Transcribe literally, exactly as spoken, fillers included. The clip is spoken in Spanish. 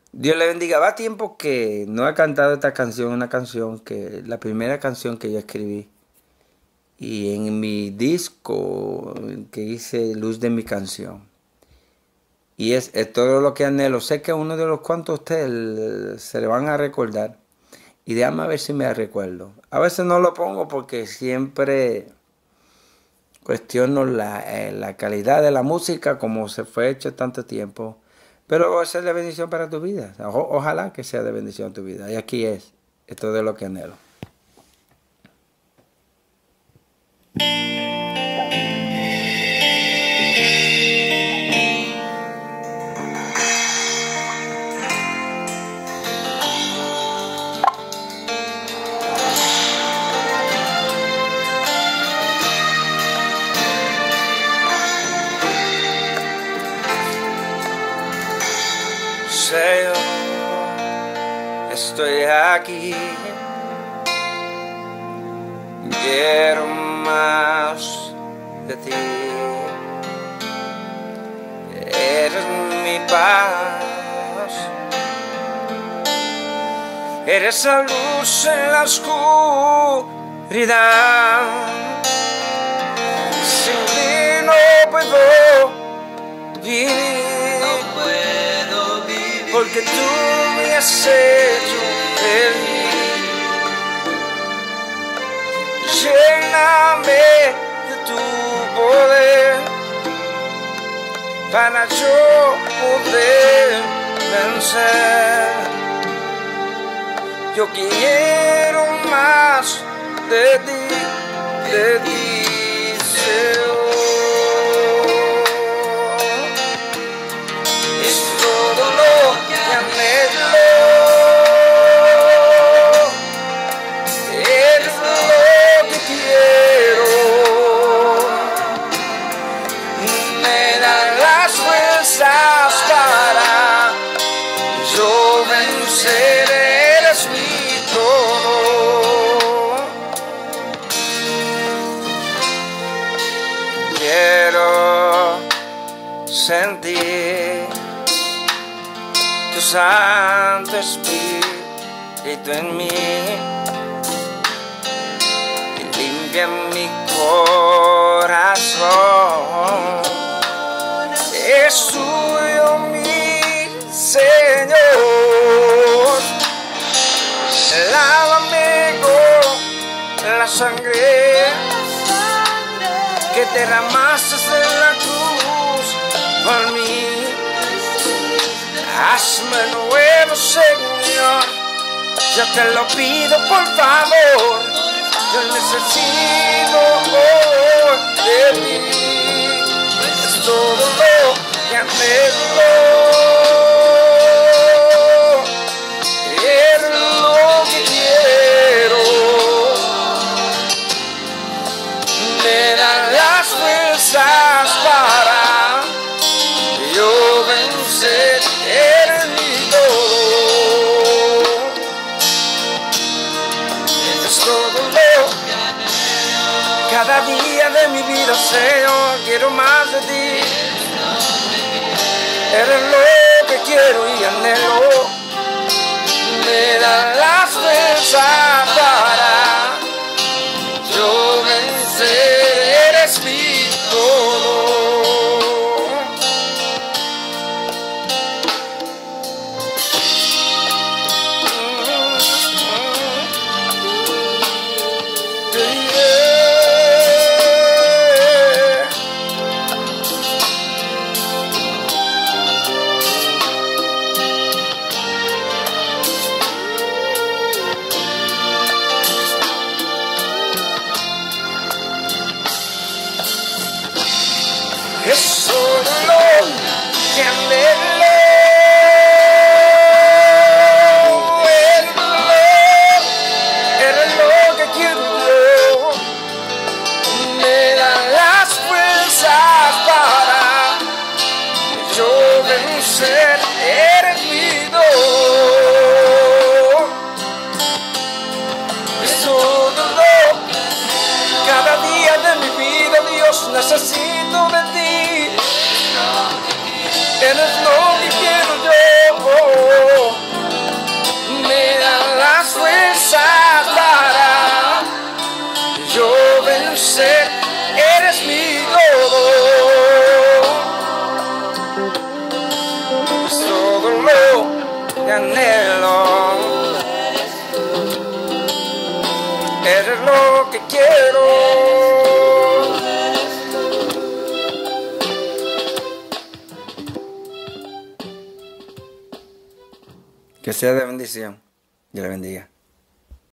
Dios le bendiga. Va tiempo que no he cantado esta canción, una canción que, la primera canción que yo escribí. Y en mi disco que hice Luz de mi canción. Y es, es todo lo que anhelo. Sé que uno de los cuantos ustedes se le van a recordar. Y déjame ver si me recuerdo. A veces no lo pongo porque siempre cuestiono la, eh, la calidad de la música como se fue hecho tanto tiempo. Pero va a ser de bendición para tu vida. O- ojalá que sea de bendición tu vida. Y aquí es. Esto de lo que anhelo. Señor, estoy aquí. Quiero más de ti. Eres mi paz. Eres la luz en la oscuridad. Sin ti no puedo vivir, No puedo vivir porque tú me has hecho feliz. Lléname de tu poder para yo poder vencer. Yo quiero más de ti, de ti, Señor. Es todo lo que anhelo. Eres lo que quiero. Me dan las fuerzas para yo vencer. Eres mi todo. Quiero sentir tu Santo Espíritu en mí, que limpia mi corazón. Es tuyo mi Señor. Lávame con la sangre que derramaste en la cruz por mí. Hazme nuevo, Señor. Yo te lo pido, por favor. Yo necesito de ti. Es todo lo que anhelo. Es lo que quiero. Me dan las fuerzas para yo vencer. Eres mi todo. Es todo lo que anhelo. Cada día de mi vida, Señor, quiero más de ti. Eres lo que quiero y anhelo. Me dan las fuerzas para yo vencer. Eres mi todo. sé, eres mi todo. Es todo lo que anhelo. Eres lo que quiero. Que sea de bendición. Dios le bendiga.